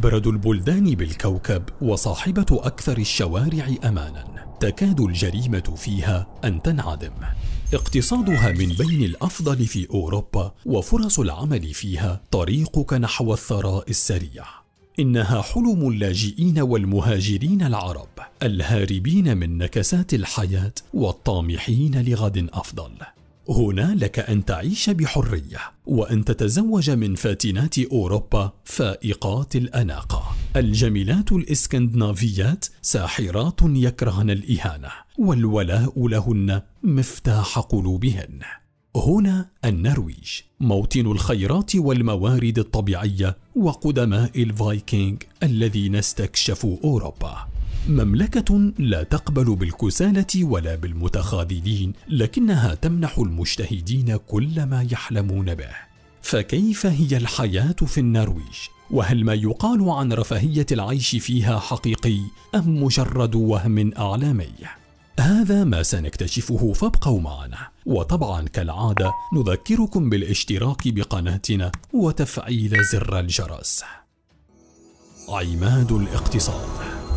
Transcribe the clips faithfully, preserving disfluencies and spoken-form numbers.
أبرد البلدان بالكوكب وصاحبة أكثر الشوارع أماناً، تكاد الجريمة فيها أن تنعدم. اقتصادها من بين الأفضل في أوروبا، وفرص العمل فيها طريقك نحو الثراء السريع. إنها حلم اللاجئين والمهاجرين العرب الهاربين من نكسات الحياة والطامحين لغد أفضل. هنا لك أن تعيش بحرية وأن تتزوج من فاتنات أوروبا فائقات الأناقة. الجميلات الإسكندنافيات ساحرات يكرهن الإهانة، والولاء لهن مفتاح قلوبهن. هنا النرويج، موطن الخيرات والموارد الطبيعية وقدماء الفايكنج الذين استكشفوا أوروبا. مملكة لا تقبل بالكسالى ولا بالمتخاذلين، لكنها تمنح المجتهدين كل ما يحلمون به. فكيف هي الحياة في النرويج؟ وهل ما يقال عن رفاهية العيش فيها حقيقي أم مجرد وهم أعلامي؟ هذا ما سنكتشفه، فابقوا معنا. وطبعا كالعادة نذكركم بالاشتراك بقناتنا وتفعيل زر الجرس. عماد الاقتصاد.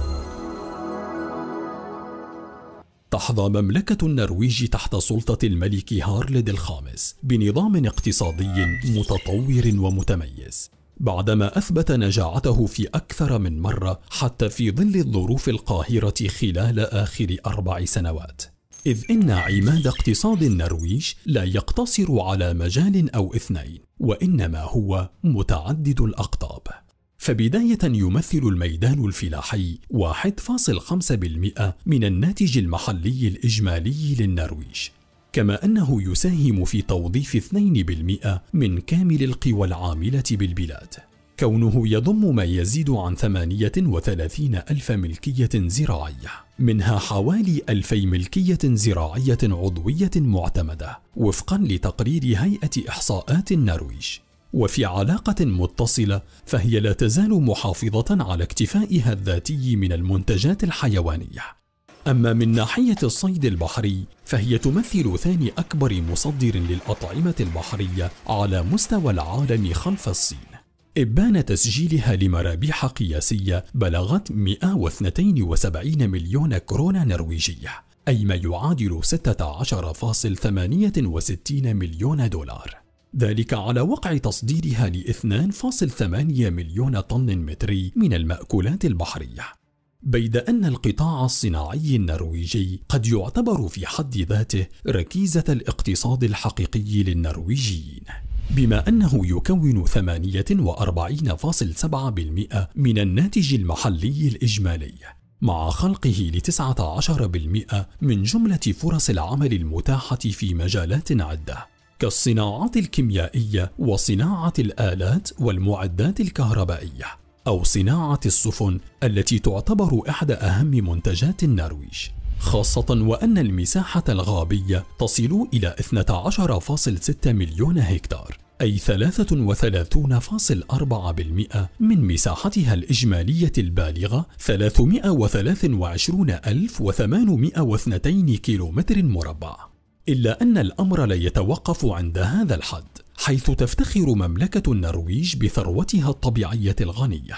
تحظى مملكة النرويج تحت سلطة الملك هارلد الخامس بنظام اقتصادي متطور ومتميز، بعدما أثبت نجاعته في أكثر من مرة حتى في ظل الظروف القاهرة خلال آخر أربع سنوات. إذ إن عماد اقتصاد النرويج لا يقتصر على مجال أو اثنين، وإنما هو متعدد الأقطاب. فبداية يمثل الميدان الفلاحي واحد فاصلة خمسة بالمئة من الناتج المحلي الإجمالي للنرويج، كما أنه يساهم في توظيف اثنين بالمئة من كامل القوى العاملة بالبلاد، كونه يضم ما يزيد عن ثمانية وثلاثين ألف ملكية زراعية، منها حوالي ألفي ملكية زراعية عضوية معتمدة وفقا لتقرير هيئة إحصاءات النرويج. وفي علاقة متصلة، فهي لا تزال محافظة على اكتفائها الذاتي من المنتجات الحيوانية. أما من ناحية الصيد البحري، فهي تمثل ثاني أكبر مصدر للأطعمة البحرية على مستوى العالم خلف الصين، إبان تسجيلها لمرابح قياسية بلغت مئة واثنين وسبعين مليون كورونا نرويجية، أي ما يعادل ستة عشر فاصلة ثمانية وستين مليون دولار، ذلك على وقع تصديرها ل اثنين فاصلة ثمانية مليون طن متري من المأكولات البحرية. بيد أن القطاع الصناعي النرويجي قد يعتبر في حد ذاته ركيزة الاقتصاد الحقيقي للنرويجيين، بما أنه يكون ثمانية وأربعين فاصلة سبعة بالمئة من الناتج المحلي الإجمالي، مع خلقه لتسعة عشر بالمئة من جملة فرص العمل المتاحة في مجالات عدة كالصناعات الكيميائية وصناعة الآلات والمعدات الكهربائية، أو صناعة السفن التي تعتبر إحدى أهم منتجات النرويج، خاصة وأن المساحة الغابية تصل إلى اثني عشر فاصلة ستة مليون هكتار، أي ثلاثة وثلاثين فاصلة أربعة بالمئة من مساحتها الإجمالية البالغة ثلاثمئة وثلاثة وعشرين ألف وثمانمئة واثنين كيلومتر مربع. إلا أن الأمر لا يتوقف عند هذا الحد، حيث تفتخر مملكة النرويج بثروتها الطبيعية الغنية،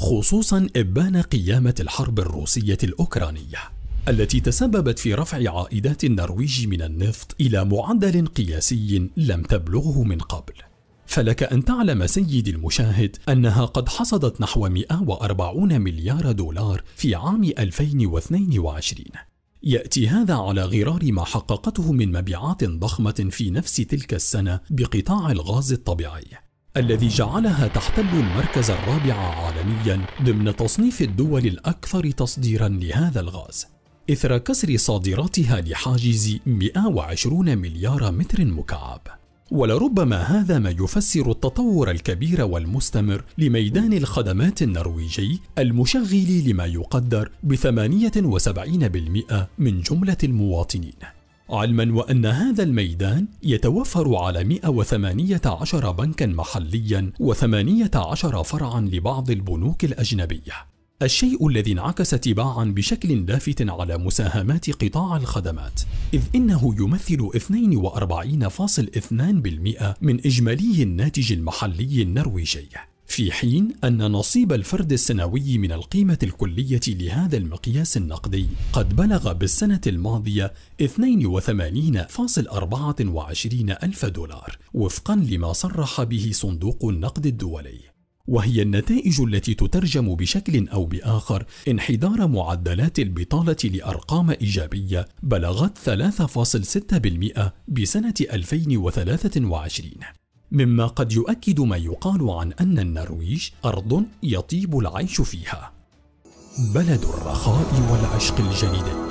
خصوصا إبان قيامة الحرب الروسية الأوكرانية التي تسببت في رفع عائدات النرويج من النفط إلى معدل قياسي لم تبلغه من قبل. فلك أن تعلم سيدي المشاهد أنها قد حصدت نحو مئة وأربعين مليار دولار في عام ألفين واثنين وعشرين. يأتي هذا على غرار ما حققته من مبيعات ضخمة في نفس تلك السنة بقطاع الغاز الطبيعي، الذي جعلها تحتل المركز الرابع عالميا ضمن تصنيف الدول الأكثر تصديرا لهذا الغاز، إثر كسر صادراتها لحاجز مئة وعشرين مليار متر مكعب. ولربما هذا ما يفسر التطور الكبير والمستمر لميدان الخدمات النرويجي المشغل لما يقدر بثمانية وسبعين بالمئة من جملة المواطنين، علما وأن هذا الميدان يتوفر على مئة وثمانية عشر بنكا محليا وثمانية عشر فرعا لبعض البنوك الأجنبية، الشيء الذي انعكس تباعا بشكل لافت على مساهمات قطاع الخدمات، إذ إنه يمثل اثنين وأربعين فاصلة اثنين بالمئة من إجمالي الناتج المحلي النرويجي. في حين أن نصيب الفرد السنوي من القيمة الكلية لهذا المقياس النقدي قد بلغ بالسنة الماضية اثنين وثمانين فاصلة أربعة وعشرين ألف دولار وفقا لما صرح به صندوق النقد الدولي، وهي النتائج التي تترجم بشكل أو بآخر انحدار معدلات البطالة لأرقام إيجابية بلغت ثلاثة فاصلة ستة بالمئة بسنة ألفين وثلاثة وعشرين، مما قد يؤكد ما يقال عن أن النرويج أرض يطيب العيش فيها، بلد الرخاء والعشق الجليدي.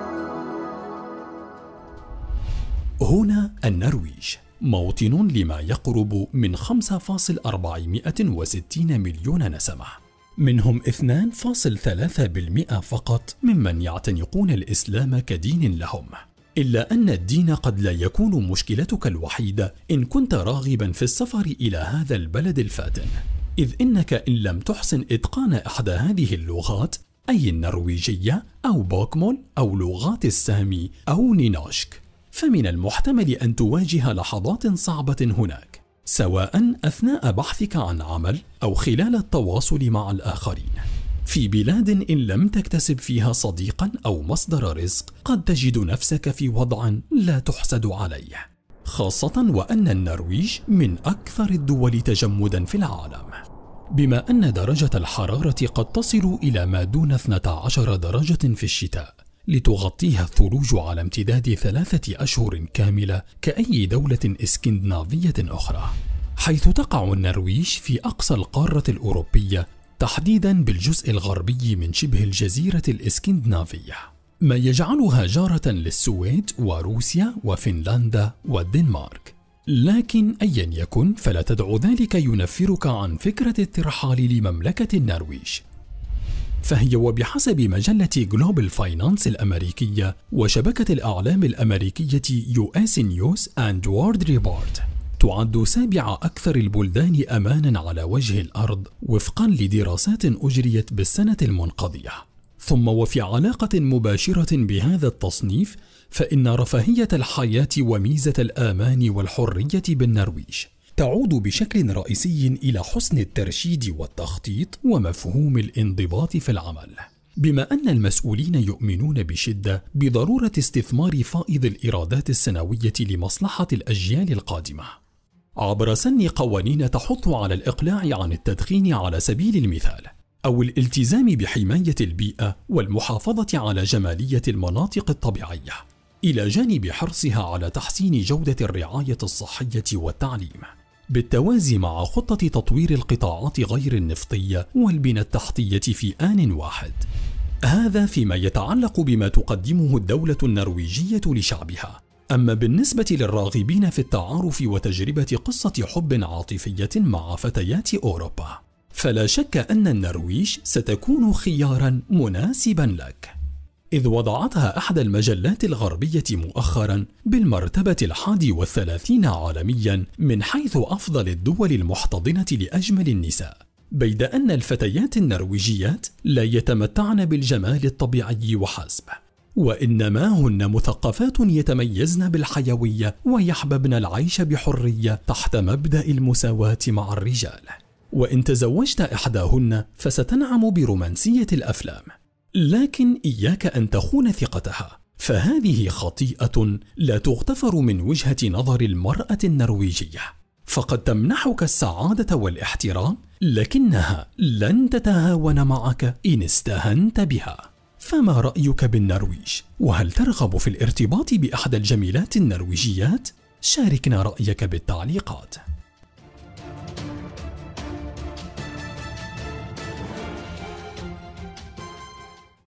هنا النرويج موطن لما يقرب من خمسة فاصلة أربعمئة وستين مليون نسمة، منهم اثنين فاصلة ثلاثة بالمئة فقط ممن يعتنقون الإسلام كدين لهم. إلا أن الدين قد لا يكون مشكلتك الوحيدة إن كنت راغبا في السفر إلى هذا البلد الفاتن، إذ إنك إن لم تحسن إتقان إحدى هذه اللغات، أي النرويجية أو بوكمول أو لغات السامي أو نينوشك، فمن المحتمل أن تواجه لحظات صعبة هناك، سواء أثناء بحثك عن عمل أو خلال التواصل مع الآخرين. في بلاد إن لم تكتسب فيها صديقا أو مصدر رزق قد تجد نفسك في وضع لا تحسد عليه، خاصة وأن النرويج من أكثر الدول تجمدا في العالم، بما أن درجة الحرارة قد تصل إلى ما دون اثنتي عشرة درجة في الشتاء، لتغطيها الثلوج على امتداد ثلاثة أشهر كاملة كأي دولة اسكندنافية أخرى، حيث تقع النرويج في أقصى القارة الأوروبية، تحديدا بالجزء الغربي من شبه الجزيرة الاسكندنافية، ما يجعلها جارة للسويد وروسيا وفنلندا والدنمارك. لكن أيا يكن فلا تدع ذلك ينفرك عن فكرة الترحال لمملكة النرويج، فهي وبحسب مجلة جلوبال فاينانس الأمريكية وشبكة الأعلام الأمريكية يو إس نيوز أند وورلد ريبورت تعد سابع أكثر البلدان أماناً على وجه الأرض وفقاً لدراسات أجريت بالسنة المنقضية. ثم وفي علاقة مباشرة بهذا التصنيف، فإن رفاهية الحياة وميزة الآمان والحرية بالنرويج تعود بشكل رئيسي إلى حسن الترشيد والتخطيط ومفهوم الانضباط في العمل، بما أن المسؤولين يؤمنون بشدة بضرورة استثمار فائض الإيرادات السنوية لمصلحة الأجيال القادمة عبر سن قوانين تحث على الإقلاع عن التدخين على سبيل المثال، أو الالتزام بحماية البيئة والمحافظة على جمالية المناطق الطبيعية، إلى جانب حرصها على تحسين جودة الرعاية الصحية والتعليم، بالتوازي مع خطة تطوير القطاعات غير النفطية والبنى التحتية في آن واحد. هذا فيما يتعلق بما تقدمه الدولة النرويجية لشعبها. أما بالنسبة للراغبين في التعارف وتجربة قصة حب عاطفية مع فتيات أوروبا، فلا شك أن النرويج ستكون خياراً مناسباً لك، إذ وضعتها أحد المجلات الغربية مؤخراً بالمرتبة الحادي والثلاثين عالمياً من حيث أفضل الدول المحتضنة لأجمل النساء، بيد أن الفتيات النرويجيات لا يتمتعن بالجمال الطبيعي وحسب، وإنما هن مثقفات يتميزن بالحيوية ويحببن العيش بحرية تحت مبدأ المساواة مع الرجال. وإن تزوجت إحداهن فستنعم برومانسية الأفلام، لكن إياك أن تخون ثقتها، فهذه خطيئة لا تغتفر من وجهة نظر المرأة النرويجية، فقد تمنحك السعادة والاحترام، لكنها لن تتهاون معك إن استهنت بها. فما رأيك بالنرويج؟ وهل ترغب في الارتباط بأحد الجميلات النرويجيات؟ شاركنا رأيك بالتعليقات.